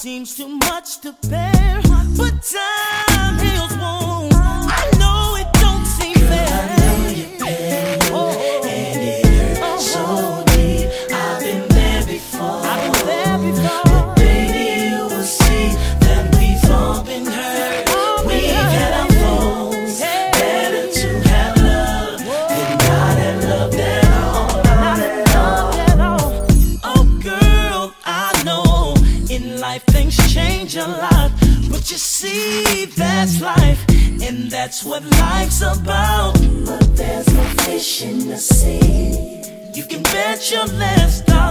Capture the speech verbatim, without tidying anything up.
seems too much to bear, but time heals wounds. I know it don't seem fair. Girl, I know you've been oh, and it hurt oh, so deep. I've been there before. I've been there before. But baby, you will see that we've all been hurt. All we've been had hurt. Our faults. Hey. Better to have love Whoa. Than not have loved at all. Not at all. At all. Oh, girl, I know in life things change a lot, but you see, that's life, and that's what life's about. But there's no fish in the sea. You can bet your last dollar